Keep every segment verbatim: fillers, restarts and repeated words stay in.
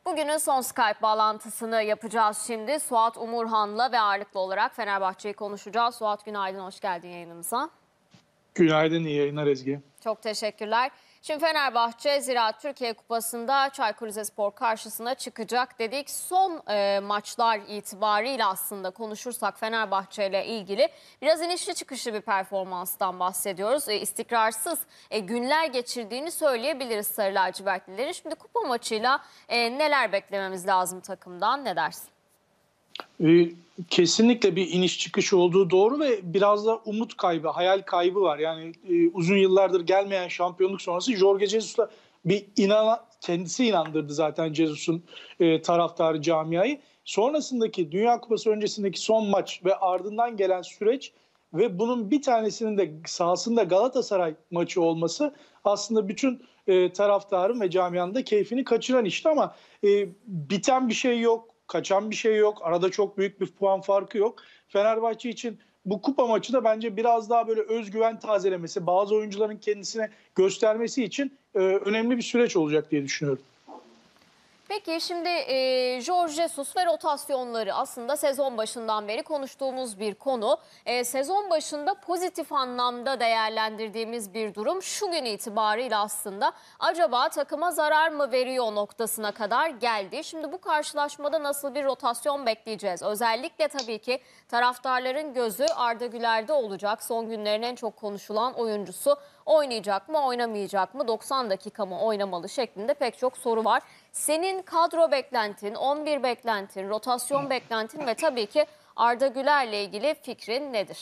Bugünün son Skype bağlantısını yapacağız şimdi. Suat Umurhan'la ve ağırlıklı olarak Fenerbahçe'yi konuşacağız. Suat, günaydın, hoş geldin yayınımıza. Günaydın, iyi yayınlar Ezgi. Çok teşekkürler. Şimdi Fenerbahçe Ziraat Türkiye Kupası'nda Çaykur Rizespor karşısına çıkacak dedik. Son e, maçlar itibariyle aslında konuşursak Fenerbahçe ile ilgili biraz inişli çıkışlı bir performanstan bahsediyoruz. E, istikrarsız e, günler geçirdiğini söyleyebiliriz Sarı Lacivertlilerin. Şimdi kupa maçıyla e, neler beklememiz lazım takımdan, ne dersin? Ee, kesinlikle bir iniş çıkış olduğu doğru ve biraz da umut kaybı, hayal kaybı var. Yani e, uzun yıllardır gelmeyen şampiyonluk sonrası Jorge Jesus'la bir inan kendisi inandırdı zaten Jesus'un e, taraftarı camiayı. Sonrasındaki Dünya Kupası öncesindeki son maç ve ardından gelen süreç ve bunun bir tanesinin de sahasında Galatasaray maçı olması aslında bütün e, taraftarın ve camianın da keyfini kaçıran işti ama e, biten bir şey yok. Kaçan bir şey yok. Arada çok büyük bir puan farkı yok. Fenerbahçe için bu kupa maçı da bence biraz daha böyle özgüven tazelemesi, bazı oyuncuların kendisine göstermesi için e, önemli bir süreç olacak diye düşünüyorum. Peki şimdi e, Jorge Jesus ve rotasyonları aslında sezon başından beri konuştuğumuz bir konu. E, sezon başında pozitif anlamda değerlendirdiğimiz bir durum şu gün itibariyle aslında acaba takıma zarar mı veriyor noktasına kadar geldi. Şimdi bu karşılaşmada nasıl bir rotasyon bekleyeceğiz? Özellikle tabii ki taraftarların gözü Arda Güler'de olacak. Son günlerin en çok konuşulan oyuncusu. Oynayacak mı, oynamayacak mı, doksan dakika mı oynamalı şeklinde pek çok soru var. Senin kadro beklentin, on bir beklentin, rotasyon beklentin ve tabii ki Arda Güler'le ilgili fikrin nedir?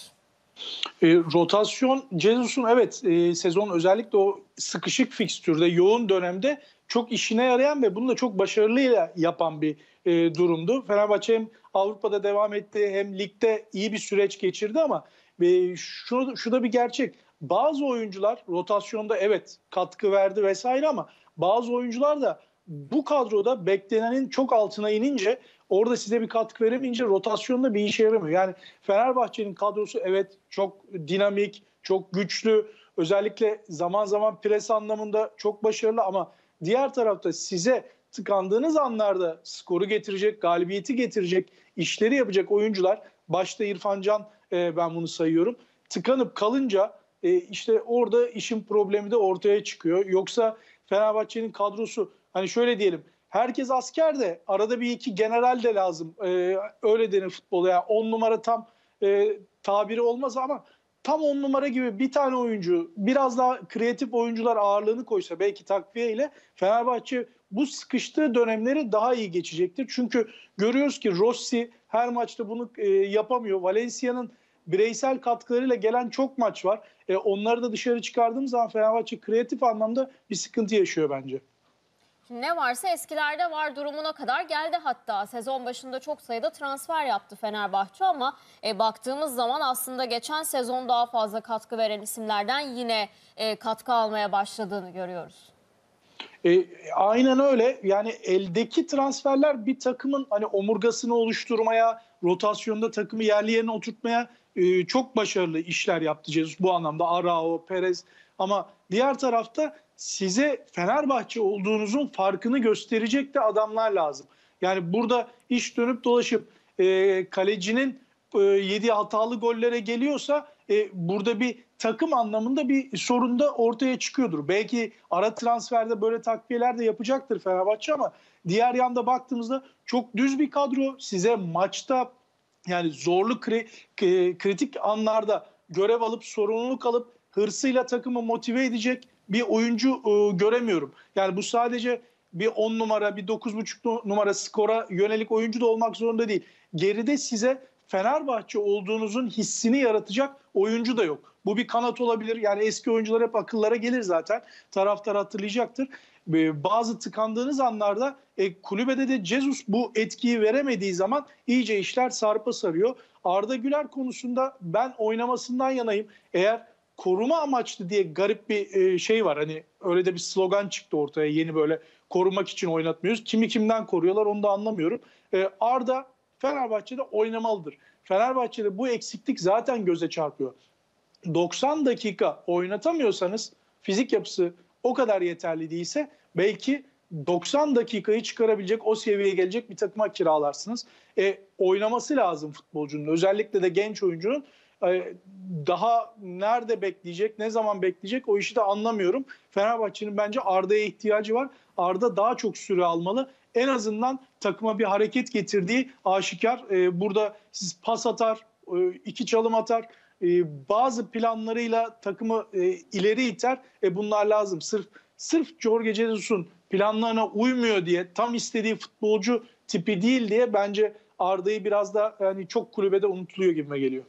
E, rotasyon, Jesus'un evet e, sezon özellikle o sıkışık fikstürde, yoğun dönemde çok işine yarayan ve bunu da çok başarılı yapan bir e, durumdu. Fenerbahçe hem Avrupa'da devam etti hem ligde iyi bir süreç geçirdi ama e, şu, şu da bir gerçek. Bazı oyuncular rotasyonda evet katkı verdi vesaire ama bazı oyuncular da bu kadroda beklenenin çok altına inince orada size bir katkı veremeyince rotasyonda bir işe yaramıyor. Yani Fenerbahçe'nin kadrosu evet çok dinamik, çok güçlü. Özellikle zaman zaman pres anlamında çok başarılı ama diğer tarafta size tıkandığınız anlarda skoru getirecek, galibiyeti getirecek, işleri yapacak oyuncular, başta İrfan Can e, ben bunu sayıyorum. Tıkanıp kalınca e, işte orada işin problemi de ortaya çıkıyor. Yoksa Fenerbahçe'nin kadrosu hani şöyle diyelim, herkes asker de arada bir iki general de lazım. Ee, öyle denir futbolda. Yani on numara tam e, tabiri olmaz ama tam on numara gibi bir tane oyuncu, biraz daha kreatif oyuncular ağırlığını koysa belki takviyeyle Fenerbahçe bu sıkıştığı dönemleri daha iyi geçecektir. Çünkü görüyoruz ki Rossi her maçta bunu e, yapamıyor. Valencia'nın bireysel katkılarıyla gelen çok maç var. E, onları da dışarı çıkardığımız zaman Fenerbahçe kreatif anlamda bir sıkıntı yaşıyor bence. Ne varsa eskilerde var durumuna kadar geldi hatta. Sezon başında çok sayıda transfer yaptı Fenerbahçe ama e, baktığımız zaman aslında geçen sezon daha fazla katkı veren isimlerden yine e, katkı almaya başladığını görüyoruz. E, aynen öyle. Yani eldeki transferler bir takımın hani omurgasını oluşturmaya, rotasyonda takımı yerli yerine oturtmaya e, çok başarılı işler yaptı Jesus bu anlamda. Arao, Perez ama diğer tarafta size Fenerbahçe olduğunuzun farkını gösterecek de adamlar lazım. Yani burada iş dönüp dolaşıp e, kalecinin e, yediği hatalı gollere geliyorsa e, burada bir takım anlamında bir sorun da ortaya çıkıyordur. Belki ara transferde böyle takviyeler de yapacaktır Fenerbahçe ama diğer yanda baktığımızda çok düz bir kadro. Size maçta yani zorlu kri, kritik anlarda görev alıp sorumluluk alıp hırsıyla takımı motive edecek bir oyuncu e, göremiyorum. Yani bu sadece bir on numara, bir dokuz buçuk numara skora yönelik oyuncu da olmak zorunda değil. Geride size Fenerbahçe olduğunuzun hissini yaratacak oyuncu da yok. Bu bir kanat olabilir. Yani eski oyuncular hep akıllara gelir zaten. Taraftar hatırlayacaktır. Bazı tıkandığınız anlarda e, kulübede de Jesus bu etkiyi veremediği zaman iyice işler sarpa sarıyor. Arda Güler konusunda ben oynamasından yanayım. Eğer koruma amaçlı diye garip bir e, şey var. Hani öyle de bir slogan çıktı ortaya yeni, böyle korumak için oynatmıyoruz. Kimi kimden koruyorlar onu da anlamıyorum. E, Arda Fenerbahçe'de oynamalıdır. Fenerbahçe'de bu eksiklik zaten göze çarpıyor. doksan dakika oynatamıyorsanız, fizik yapısı o kadar yeterli değilse belki doksan dakikayı çıkarabilecek, o seviyeye gelecek bir takıma kiralarsınız. E, oynaması lazım futbolcunun. Özellikle de genç oyuncunun e, daha nerede bekleyecek, ne zaman bekleyecek o işi de anlamıyorum. Fenerbahçe'nin bence Arda'ya ihtiyacı var. Arda daha çok süre almalı. En azından takıma bir hareket getirdiği aşikar. E, burada siz pas atar, e, iki çalım atar. E, bazı planlarıyla takımı e, ileri iter. E, bunlar lazım. Sırf sırf Jorge Jesus'un planlarına uymuyor diye, tam istediği futbolcu tipi değil diye bence Arda'yı biraz da yani çok kulübede unutuluyor gibime geliyor.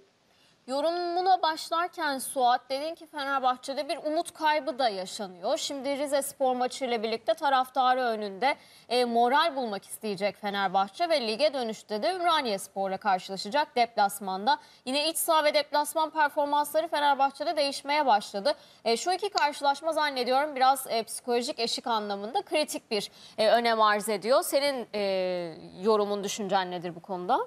Yorumuna başlarken Suat dedin ki Fenerbahçe'de bir umut kaybı da yaşanıyor. Şimdi Rizespor maçıyla birlikte taraftarı önünde e, moral bulmak isteyecek Fenerbahçe ve lige dönüşte de Ümraniyespor'la karşılaşacak deplasmanda. Yine iç saha ve deplasman performansları Fenerbahçe'de değişmeye başladı. E, şu iki karşılaşma zannediyorum biraz e, psikolojik eşik anlamında kritik bir e, önem arz ediyor. Senin e, yorumun, düşüncen nedir bu konuda?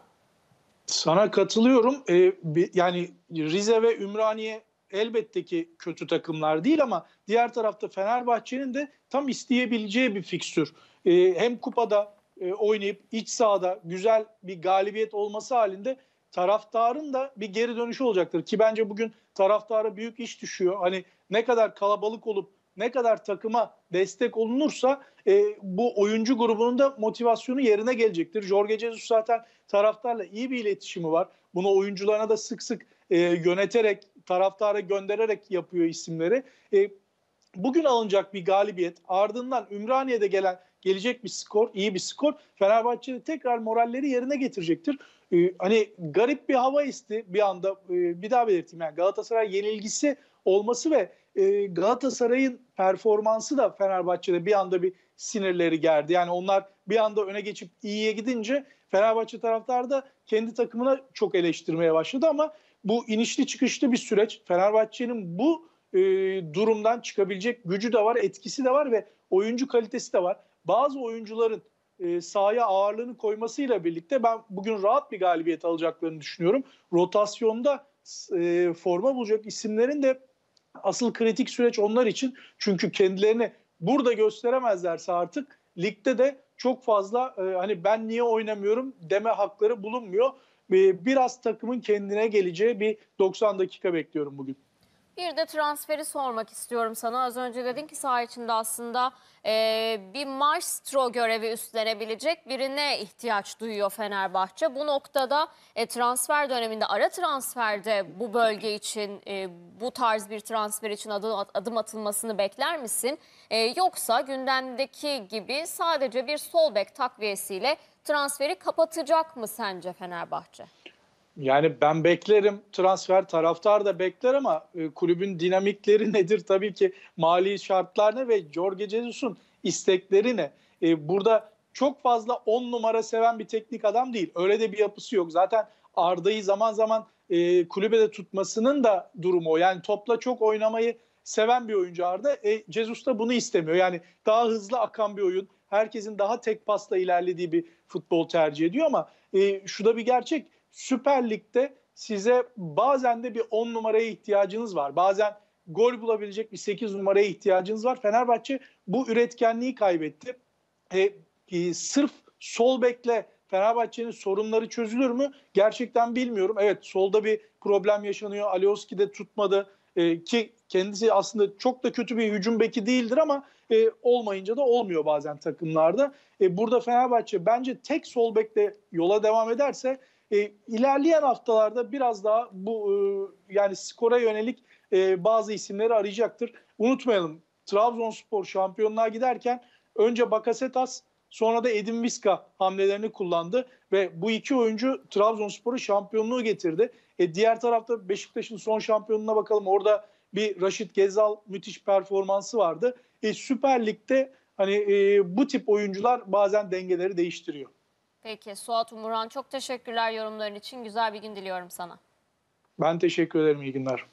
Sana katılıyorum. Ee, yani Rize ve Ümraniye elbette ki kötü takımlar değil ama diğer tarafta Fenerbahçe'nin de tam isteyebileceği bir fikstür. Ee, hem kupada e, oynayıp iç sahada güzel bir galibiyet olması halinde taraftarın da bir geri dönüşü olacaktır. Ki bence bugün taraftara büyük iş düşüyor. Hani ne kadar kalabalık olup ne kadar takıma destek olunursa e, bu oyuncu grubunun da motivasyonu yerine gelecektir. Jorge Jesus zaten taraftarla iyi bir iletişimi var. Bunu oyuncularına da sık sık e, yöneterek, taraftara göndererek yapıyor isimleri. E, bugün alınacak bir galibiyet, ardından Ümraniye'de gelen gelecek bir skor, iyi bir skor Fenerbahçe'de tekrar moralleri yerine getirecektir. Ee, hani garip bir hava esti bir anda, e, bir daha belirteyim, yani Galatasaray yenilgisi olması ve e, Galatasaray'ın performansı da Fenerbahçe'de bir anda bir sinirleri gerdi. Yani onlar bir anda öne geçip iyiye gidince Fenerbahçe taraftarı da kendi takımına çok eleştirmeye başladı ama bu inişli çıkışlı bir süreç. Fenerbahçe'nin bu e, durumdan çıkabilecek gücü de var, etkisi de var ve oyuncu kalitesi de var. Bazı oyuncuların e, sahaya ağırlığını koymasıyla birlikte ben bugün rahat bir galibiyet alacaklarını düşünüyorum. Rotasyonda e, forma bulacak isimlerin de asıl kritik süreç onlar için. Çünkü kendilerini burada gösteremezlerse artık ligde de çok fazla e, hani ben niye oynamıyorum deme hakları bulunmuyor. E, biraz takımın kendine geleceği bir doksan dakika bekliyorum bugün. Bir de transferi sormak istiyorum sana. Az önce dedin ki saha içinde aslında e, bir maestro görevi üstlenebilecek birine ihtiyaç duyuyor Fenerbahçe. Bu noktada e, transfer döneminde, ara transferde bu bölge için, e, bu tarz bir transfer için adım, adım atılmasını bekler misin? E, yoksa gündemdeki gibi sadece bir sol bek takviyesiyle transferi kapatacak mı sence Fenerbahçe? Yani ben beklerim, transfer taraftar da bekler ama e, kulübün dinamikleri nedir? Tabii ki mali şartlar ne ve Jorge Jesus'un istekleri ne? E, burada çok fazla on numara seven bir teknik adam değil. Öyle de bir yapısı yok. Zaten Arda'yı zaman zaman e, kulübede tutmasının da durumu o. Yani topla çok oynamayı seven bir oyuncu Arda. E, Jesus da bunu istemiyor. Yani daha hızlı akan bir oyun, herkesin daha tek pasla ilerlediği bir futbol tercih ediyor ama e, şu da bir gerçek. Süper Lig'de size bazen de bir on numaraya ihtiyacınız var. Bazen gol bulabilecek bir sekiz numaraya ihtiyacınız var. Fenerbahçe bu üretkenliği kaybetti. E, e, sırf sol bekle Fenerbahçe'nin sorunları çözülür mü? Gerçekten bilmiyorum. Evet, solda bir problem yaşanıyor. Alioski de tutmadı. E, ki kendisi aslında çok da kötü bir hücum beki değildir ama e, olmayınca da olmuyor bazen takımlarda. E, burada Fenerbahçe bence tek sol bekle yola devam ederse e, ilerleyen haftalarda biraz daha bu e, yani skora yönelik e, bazı isimleri arayacaktır. Unutmayalım, Trabzonspor şampiyonluğa giderken önce Bakasetas, sonra da Edin Visca hamlelerini kullandı ve bu iki oyuncu Trabzonspor'u şampiyonluğu getirdi. E, diğer tarafta Beşiktaş'ın son şampiyonluğuna bakalım. Orada bir Raşit Gezal müthiş performansı vardı. E, Süper Lig'de hani e, bu tip oyuncular bazen dengeleri değiştiriyor. Peki Suat Umurhan, çok teşekkürler yorumların için. Güzel bir gün diliyorum sana. Ben teşekkür ederim. İyi günler.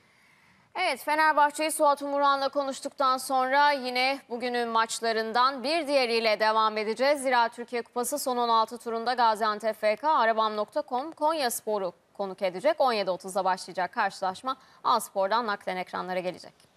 Evet, Fenerbahçe'yi Suat Umurhan'la konuştuktan sonra yine bugünün maçlarından bir diğeriyle devam edeceğiz. Zira Türkiye Kupası son on altı turunda Gaziantep F K arabam nokta com Konyaspor'u konuk edecek. on yedi otuzda başlayacak karşılaşma A Spor'dan naklen ekranlara gelecek.